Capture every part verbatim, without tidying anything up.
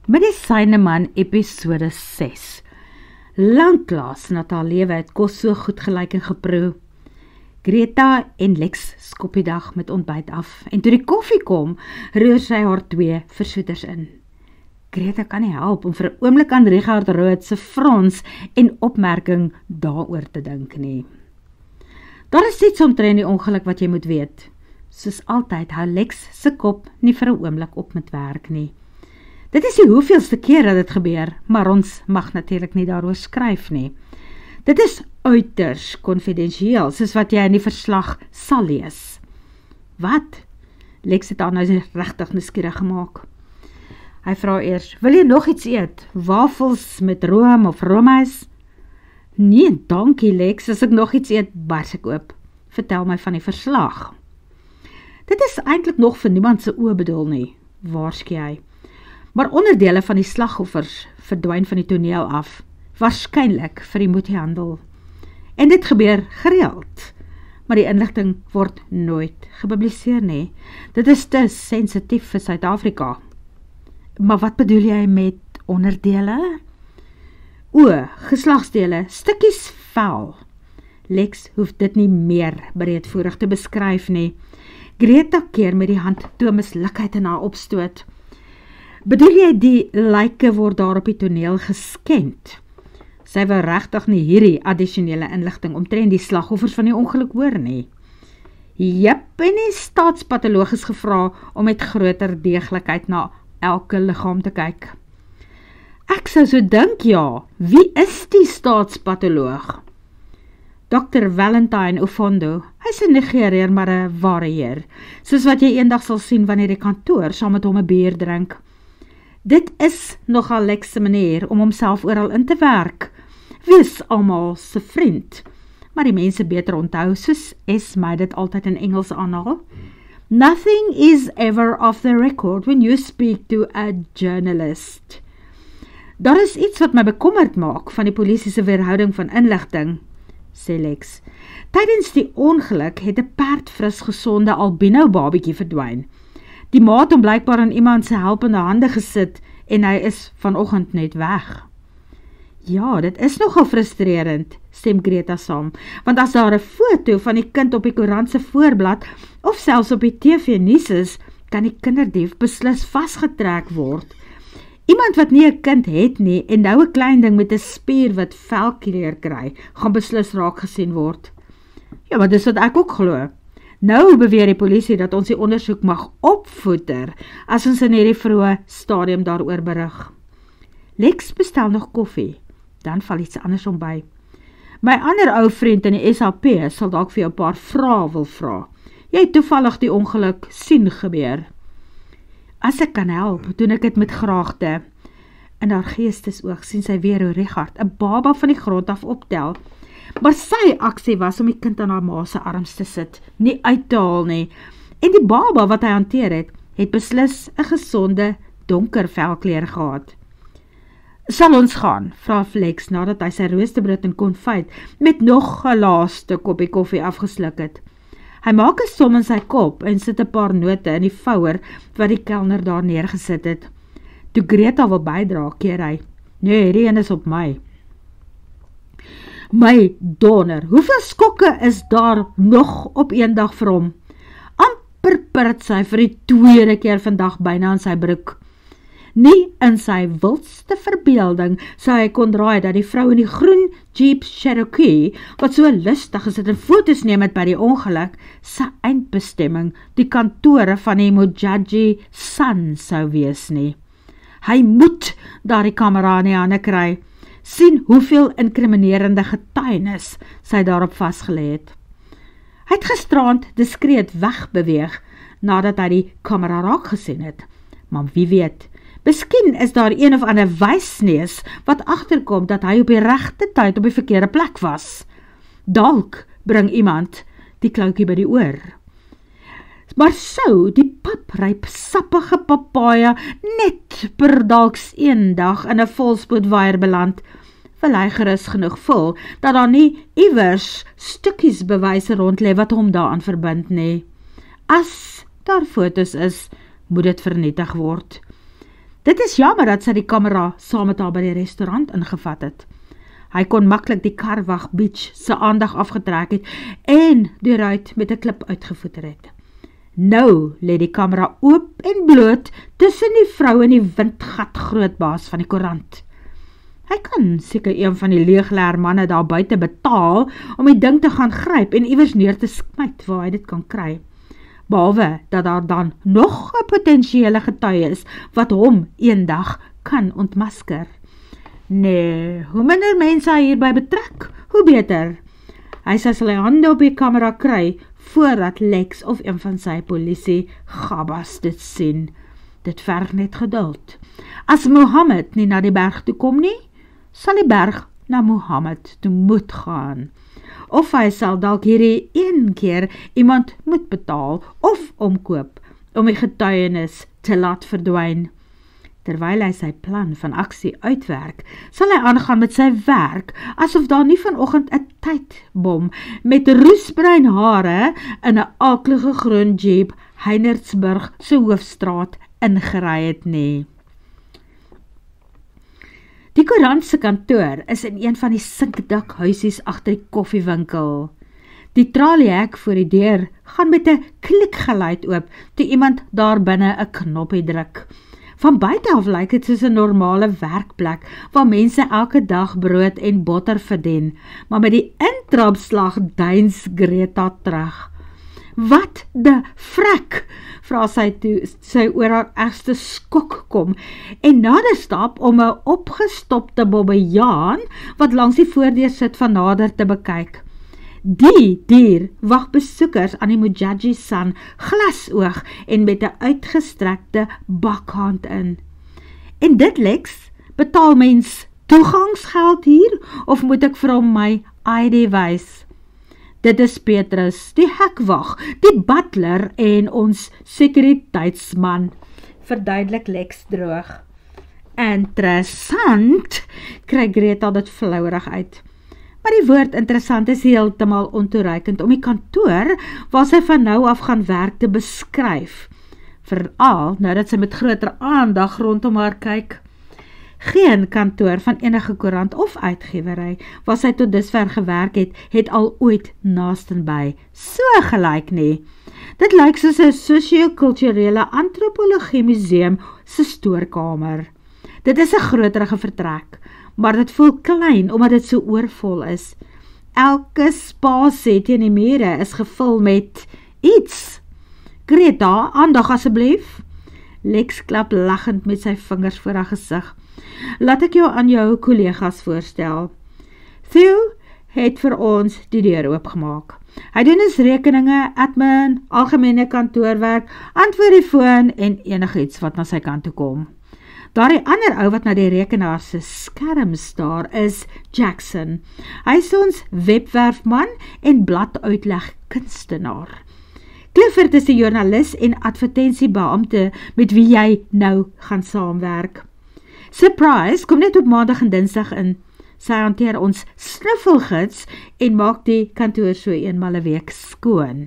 Medisyneman episode ses. Lanklaas nadat haar lewe het kos so goed gelyk en geproe. Gretha en Lex skop die dag met ontbyt af, en toe die koffie kom, roer sy haar twee versoeters in. Gretha kan nie help om vir 'n oomblik aan Richard Rood se frons en opmerking daaroor te dink nie. Daar is iets omtrent die ongeluk wat jy moet weet. Soos altyd hou Lex se kop nie vir 'n oomblik op met werk nie. Dit is die hoeveelste keer dat dit gebeur, maar ons mag natuurlik nie daaroor skryf nie. Dit is uiters konfidensieel, soos wat jy in die verslag sal lees. Wat? Lex het haar nou regtig nuuskierig gemaak. Hy vra eers, wil jy nog iets eet? Wafels met room of roomys? Nee, dankie Lex, as ek nog iets eet, bars ek oop. Vertel my van die verslag. Dit is eintlik nog vir niemand se oë bedoel nie, waarsku hy. Maar onderdele van die slagoffers verdwyn van die toneel af, waarskynlik vir die moedhandel. En dit gebeur gereeld, maar die inligting word nooit gepubliseer nie. Dit is te sensitief vir Suid-Afrika. Maar wat bedoel jy met onderdele? O, geslagsdele, stukkies vel. Lex hoef dit nie meer breedvoerig te beskryf nie. Gretha keer met die hand toe mislukheid in haar opstoot. Bedoel jy die lyke word daar op die toneel geskend? Sy wou regtig nie hierdie addisionele inligting omtrent die slagoffers van die ongeluk hoor nie. Jep, en die staatspatoloog is gevra om met groter deeglikheid na elke liggaam te kyk. Ek sou so dink, ja, wie is die staatspatoloog? dokter Valentine Ofondo, hy is 'n Nigeriër, maar 'n ware heer, soos wat jy eendag sal sien wanneer die kantoor saam met hom 'n bier drink. Dit is nogal Lex se manier om homself oral in te werk. Wees almal se vriend, maar die mense beter onthou, soos Esme dit altyd in Engels aanhaal. Nothing is ever off the record when you speak to a journalist. Daar is iets wat my bekommerd maak van die polisie se weerhouding van inligting, sê Lex. Tydens die ongeluk het 'n perdfris gesonde albino babietjie verdwyn. Die ma het hom blykbaar aan iemand se helpende hande gesit en hy is vanoggend net weg. Ja, dit is nogal frustrerend, stem Gretha saam, want as daar 'n foto van die kind op die koerant se voorblad of selfs op die T V nuus is, kan die kinderdief beslis vasgetrek word. Iemand wat nie 'n kind het nie en nou 'n klein ding met 'n spier wat velkleur kry, gaan beslis raak gesien word. Ja, maar dis wat ek ook glo. Nou beweer die polisie dat ons die ondersoek mag opvoeder as ons in hierdie vroeë stadium daaroor berig. Lex bestel nog koffie, dan val iets anders om by. My ander ou vriend in die S H P sal dalk vir jou 'n paar vrae wil vra. Jy het toevallig die ongeluk sien gebeur. As ek kan help, doen ek dit met graagte. In haar geestesoog sien sy weer hoe Richard 'n baba van die grond af optel, maar sy aksie was om die kind aan haar ma se arms te sit, nie uit te haal nie. En die baba wat hy hanteer het, het beslis 'n gesonde, donker velkleur gehad. Sal ons gaan, vra Lex nadat hy sy roosterbrood en konfyt met nog 'n laaste koppie koffie afgesluk het. Hy maak 'n som in sy kop en sit 'n paar note in die vouer wat die kelner daar neergesit het. Toe Gretha wil bydra, keer hy. Nee, hierdie een is op my. My donder, hoeveel skokke is daar nog op een dag vir hom? Amper prit sy vir die tweede keer vandag byna in sy broek. Nie in sy wildste verbeelding sou hy kon draai dat die vrou in die groen Jeep Cherokee, wat so lustig gesit en foto's neem het by die ongeluk, sy eindbestemming die kantore van die Mojaji Sun sou wees nie. Hy moet daar die kamera in die hande kry, sien hoeveel inkriminerende getuienis sy daarop vasgelê het. Hy het gisterand diskreet wegbeweeg nadat hy die kamera raak gesien het, maar wie weet, miskien is daar een of ander wysneus wat agterkom dat hy op die regte tyd op die verkeerde plek was. Dalk bring iemand die kloutjie by die oor. Maar sou die papryp sappige papaja net per dalks een dag in 'n volspoedwaier beland, wil hy gerus genoeg voel dat daar nie iewers stukkies bewyse rondlê wat hom daaraan verbind nie. As daar foto's is, moet dit vernietig word. Dit is jammer dat sy die kamera saam met haar by die restaurant ingevat het. Hy kon maklik die Karwag Beach sy aandag afgetrek het en deuruit met 'n klip uitgevoer het. Nou lê die kamera oop en bloot tussen die vrou en die windgat grootbaas van die koerant. Hy kan seker een van die leegleer manne daar buite betaal om die ding te gaan gryp en iewers neer te smyt waar hy dit kan kry. Behalwe dat daar dan nog 'n potensiële getuie is wat hom eendag kan ontmasker. Nee, hoe minder mense hy hierby betrek, hoe beter. Hy sal sy hande op die kamera kry voordat Lex of een van sy polisie gabbas dit sien. Dit verg net geduld. As Mohammed nie na die berg toe kom nie, sal die berg na Mohammed toe moet gaan. Of hy sal dalk hierdie een keer iemand moet betaal of omkoop om die getuienis te laat verdwyn. Terwyl hy sy plan van aksie uitwerk, sal hy aangaan met sy werk, asof daar nie vanoggend 'n tydbom met roesbruin hare in 'n aaklige groen jeep Heinertsburg se hoofstraat ingery het nie. Die koerant se kantoor is in een van die sinkdak huisies agter die koffiewinkel. Die traliehek voor die deur gaan met 'n klikgeluid oop toe iemand daar binne 'n knoppie druk. Van buite af lyk dit soos 'n normale werkplek waar mense elke dag brood en botter verdien, maar met die intrapslag duins Gretha terug. Wat de frek, vra sy toe sy oor haar ergste skok kom en nader stap om 'n opgestopte bobbejaan wat langs die voordeur sit van nader te bekyk. Die dier wag besoekers aan die Mujaji San glasoog en met 'n uitgestrekte bakhand in. En dit Lex, betaal mens toegangsgeld hier of moet ek vir hom my I D wys? Dit is Petrus, die hekwag, die butler en ons sekuriteitsman, verduidelik Lex droog. Interessant, kry Gretha dit flouerig uit. Maar die woord interessant is heeltemal ontoereikend om die kantoor waar sy van nou af gaan werk te beskryf. Veral nou dat sy met groter aandag rondom haar kyk. Geen kantoor van enige koerant of uitgewery waar sy tot dusver gewerk het, het al ooit naastenby so gelyk nie. Dit lyk soos 'n sosio-kulturele antropologie museum se stoorkamer. Dit is 'n groterige vertrek, maar dit voel klein omdat dit so oorvol is. Elke spasie teen die mure is gevul met iets. Gretha, aandag asseblief. Lex klap lachend met sy vingers voor haar gesig. Laat ek jou aan jou kollegas voorstel. Theo het vir ons die deur oopgemaak. Hy doen ons rekeninge, admin, algemene kantoorwerk, antwoord die foon en enigiets wat na sy kant toe kom. Daardie ander ou wat na die rekenaar se skerm staar is Jackson. Hy is ons webwerfman en bladuitleg kunstenaar. Clifford is die joernalis en advertensiebeampte met wie jy nou gaan saamwerk. Surprise, kom net op maandag en dinsdag in. Sy hanteer ons snuffelgids en maak die kantoor so eenmal 'n week skoon.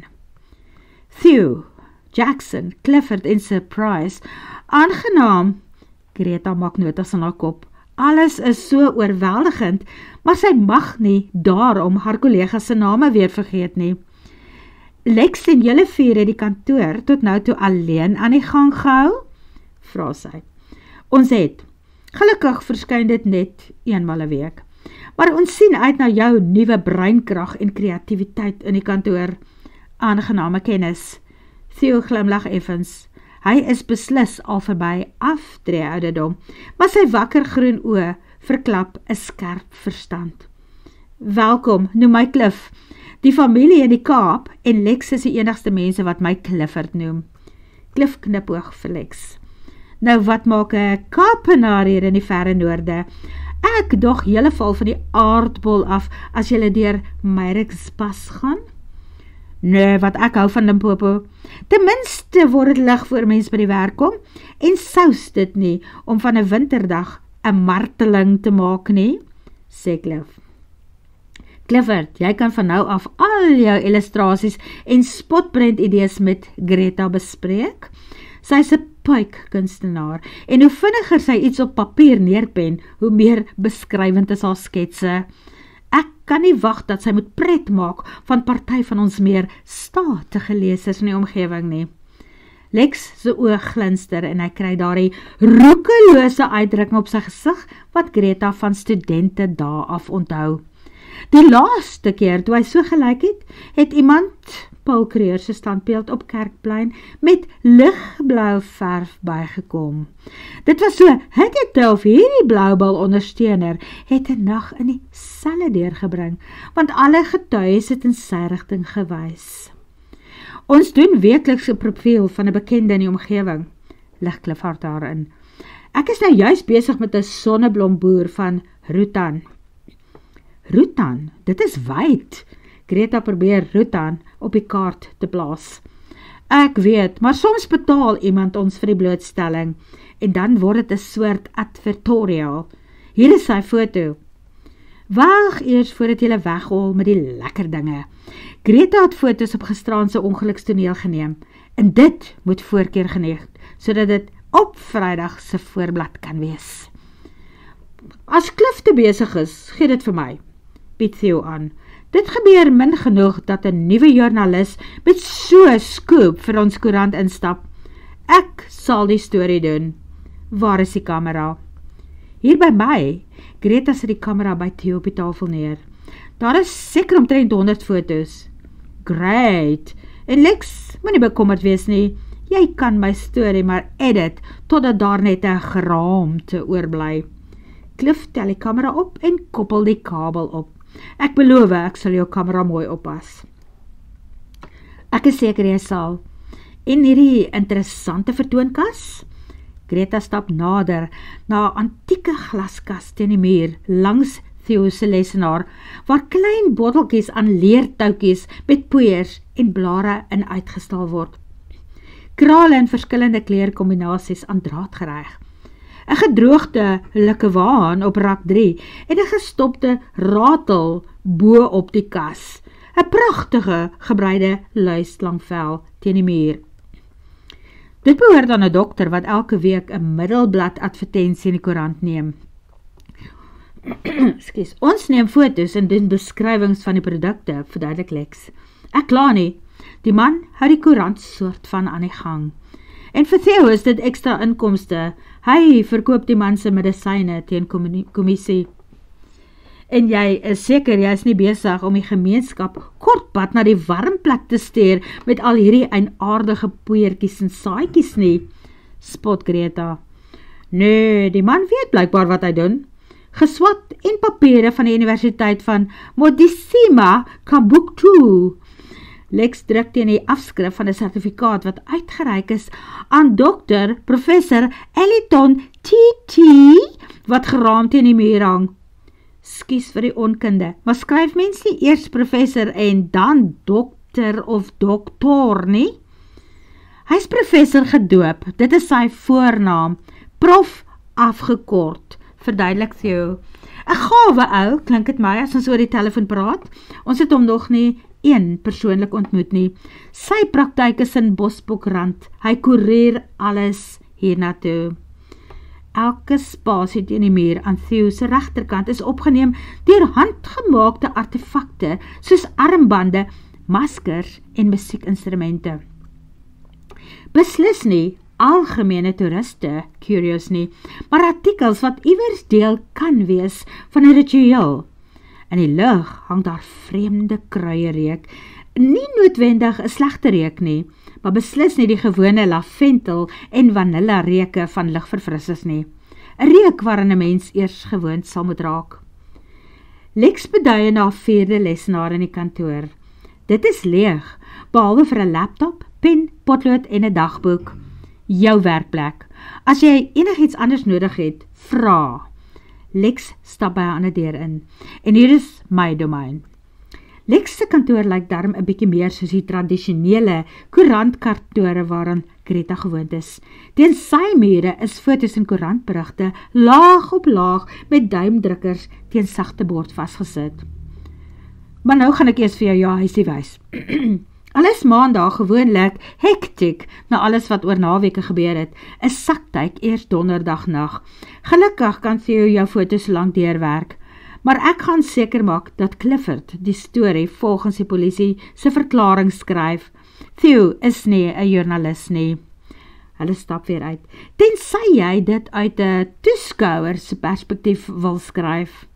Theo, Jackson, Clifford en Surprise, aangenaam. Gretha maak notas in haar kop. Alles is so oorweldigend, maar sy mag nie daarom haar kollegas se name weer vergeet nie. Lex en julle vier het die kantoor tot nou toe alleen aan die gang gehou? Vra sy. Ons het. Gelukkig verskyn dit net eenmal 'n week. Maar ons sien uit na jou nuwe breinkrag en kreatiwiteit in die kantoor. Aangename kennis. Theo glimlag effens. Hy is beslis al verby aftree ouderdom, maar sy wakker groen oë verklap 'n skerp verstand. Welkom, noem my Cliff. Die familie in die Kaap en Lex is die enigste mense wat my Clifford noem. Cliff knipoog vir Lex. Nou wat maak 'n Kaapenaar hier in die verre noorde? Ek dog julle val van die aardbol af as julle deur Meyrick's pas gaan? Nee, wat ek hou van Limpopo. Ten minste word dit lig voor mens by die werk kom en sous dit nie om van 'n winterdag 'n marteling te maak nie, sê Cliff. Clifford, jy kan van nou af al jou illustrasies en spotprent idees met Gretha bespreek. Sy is 'n puikkunstenaar, en hoe vinniger sy iets op papier neerpen, hoe meer beskrywend is haar sketse. Ek kan nie wag dat sy moet pret maak van party van ons meer statige lesers in die omgewing nie. Lex se oog glinster en hy kry daardie roekelose uitdrukking op sy gesig wat Gretha van studente dae af onthou. Die laaste keer toe hy so gelyk het, het iemand Paul Creer se standbeeld op Kerkplein met ligblou verf bygekom. Dit was so, het het of hierdie bloubal ondersteuner het 'n nag in die selle deurgebring, want alle getuies het in sy rigting gewys. Ons doen weekliks 'n profiel van 'n bekende in die omgewing, lig Clifford daarin. Ek is nou juis besig met 'n sonneblomboer van Rutan. Rutan, dit is wyd. Gretha probeer Rutan op die kaart te plaas. Ek weet, maar soms betaal iemand ons vir die blootstelling, en dan word dit 'n soort advertorial. Hier is sy foto. Wag eers voordat jy weghol met die lekker dinge. Gretha het foto's op gisteraan se ongelukstoneel geneem, en dit moet voorkeur geneem, sodat dit op Vrydag se voorblad kan wees. As Cliff te besig is, gee dit vir my, bied Theo aan. Dit gebeur min genoeg dat 'n nuwe joernalis met so 'n scoop vir ons koerant instap. Ek sal die storie doen. Waar is die kamera? Hier by my. Gretha sit die kamera by Theo op die tafel neer. Daar is seker omtrent honderd foto's. Great. En Lex, moenie bekommerd wees nie. Jy kan my storie maar edit totdat daar net 'n geraamte oorbly. Cliff tel die kamera op en koppel die kabel op. Ek beloof, ek sal jou kamera mooi oppas. Ek is seker jy sal. En hierdie interessante vertoonkas? Gretha stap nader na 'n antieke glaskas teen die muur langs Theo se lesenaar, waar klein botteltjies aan leertoutjies met poeiers en blare in uitgestal word. Krale in verskillende kleurkombinasies aan draad gereig. 'n gedroogde likkewaan op rak drie en 'n gestopte ratel bo op die kas. 'n Pragtige gebreide luislangvel teen die muur. Dit behoort aan 'n dokter wat elke week 'n middelblad advertensie in die koerant neem. Skus, ons neem foto's en doen beskrywings van die produkte, verduidelik Lex. Ek kla nie, die man hou die koerant soort van aan die gang. En vir Theo is dit ekstra inkomste. Hy verkoop die man se medisyne teen kommissie. En jy is seker jy is nie besig om die gemeenskap kortpad na die warm plek te stuur met al hierdie eienaardige poeiertjies en saadjies nie, spot Gretha. Nee, die man weet blykbaar wat hy doen. Geswat en papiere van die Universiteit van Medisyneman Kabuktu. Lex druk teen die afskrif van 'n sertifikaat wat uitgereik is aan dokter Professor Eliton T T wat geraamd teen die muur hang. Skus vir die onkunde, maar skryf mens nie eers professor en dan dokter of doktor nie? Hy is professor gedoop, dit is sy voornaam, prof afgekort, verduidelik Theo. 'n Gawe ou, klink dit my as ons oor die telefoon praat. Ons het hom nog nie een persoonlik ontmoet nie. Sy praktyk is in Bosbokrand. Hy koerier alles hiernatoe. Elke spasie teen die muur aan Theo se regterkant is opgeneem deur handgemaakte artefakte soos armbande, maskers en musiekinstrumente. Beslis nie algemene toeriste curious nie, maar artikels wat iewers deel kan wees van 'n ritueel. In die lug hang daar vreemde kruiereek, nie noodwendig 'n slegte reuk nie, maar beslis nie die gewone lavendel en vanilla reuke van ligverfrissers nie. 'n Reuk waarin 'n mens eers gewoond sal moet raak. Lex beduie na vierde lesenaar in die kantoor. Dit is leeg, behalwe vir 'n laptop, pen, potlood en 'n dagboek. Jou werkplek. As jy enigiets anders nodig het, vra. Lex stap by 'n ander deur in. En hier is my domein. Lex se kantoor lyk darm 'n bietjie meer soos die tradisionele koerantkantore waaraan Gretha gewoond is. Teen sy mure is foto's en koerantberigte laag op laag met duimdrukkers teen sagte bord vasgesit. Maar nou gaan ek eers vir jou ja huisie wys. Al is maandag gewoonlik hektiek na alles wat oor naweke gebeur het, is saktyk eers donderdag nag. Gelukkig kan Theo jou foto's lank deurwerk, maar ek gaan seker maak dat Clifford die storie volgens die polisie se verklaring skryf. Theo is nie 'n joernalis nie. Hulle stap weer uit, tensy jy dit uit 'n toeskouer se perspektief wil skryf.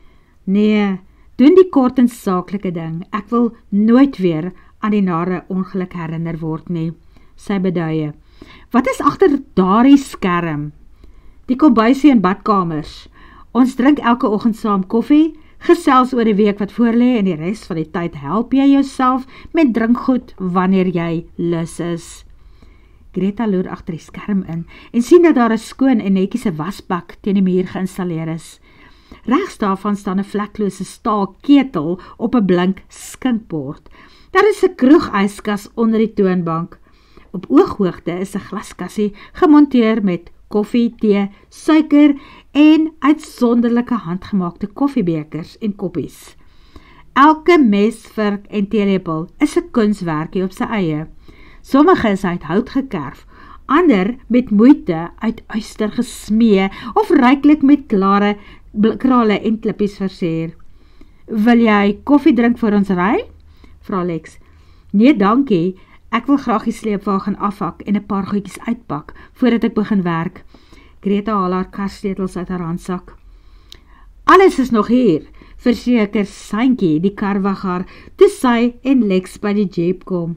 Nee, doen die kort en saaklike ding. Ek wil nooit weer aan die nare ongeluk herinner word nie, sy beduie. Wat is agter daardie skerm? Die kombuisie en badkamers. Ons drink elke oggend saam koffie, gesels oor die week wat voorlê en die res van die tyd help jy jouself met drinkgoed wanneer jy lus is. Gretha loer agter die skerm in en sien dat daar 'n skoon en netjiese wasbak teen die muur geïnstalleer is. Regs daarvan staan 'n vleklose staal ketel op 'n blink skinkbord. Daar is 'n kroegyskas onder die toonbank. Op ooghoogte is 'n glaskassie gemonteer met koffie, tee, suiker en uitsonderlike handgemaakte koffiebekers en koppies. Elke mes, vork en teelepel is 'n kunswerkie op sy eie. Sommige is uit hout gekerf, ander met moeite uit uister gesmee of ryklik met klare krale en klippies versier. Wil jy koffie drink voor ons ry? Vra Lex. Nee, dankie. Ek wil graag die sleepwa gaan afhak en 'n paar goedjies uitpak voordat ek begin werk. Gretha haal haar karsleutels uit haar handsak. Alles is nog hier, verseker Santjie, die karwagger, toe sy en Lex by die jeep kom.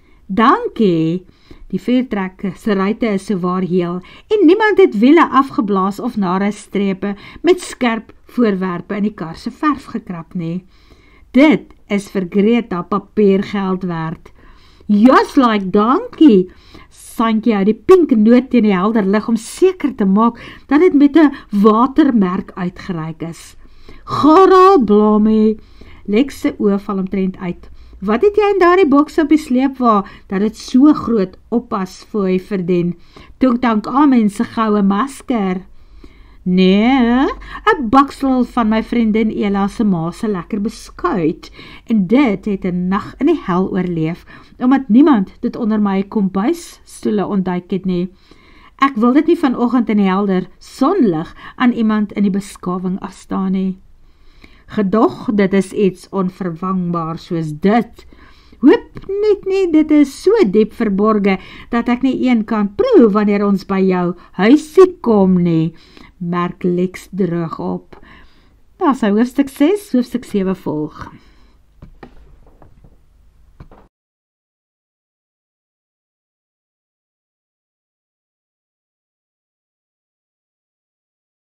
Dankie. Die veertrek se ruite is sowaar heel en niemand het wiele afgeblaas of nare strepe met skerp voorwerpe in die kar se verf gekrap nie. Dit is vir Gretha papiergeld werd. Just like dankie. Santjie hou die pink noot teen die helder lig om seker te maak dat dit met 'n watermerk uitgereik is. Gora blomie. Lex se oë val omtrent uit. Wat het jy in daardie boks op die sleepwa, dat dit so groot oppas fooi verdien? Toe dank aan se goue masker. Nee, 'n baksel van my vriendin Ela se ma se lekker beskuit, en dit het 'n nag in die hel oorleef, omdat niemand dit onder my kombuisstoele ontduik het nie. Ek wil dit nie vanoggend in die helder sonlig aan iemand in die beskawing afstaan nie. Gedog, dit is iets onvervangbaar soos dit. Hoop net nie, dit is so diep verborge, dat ek nie een kan proe wanneer ons by jou huisie kom nie, merk Lex droog op. Daar is hoofstuk ses, hoofstuk sewe volg.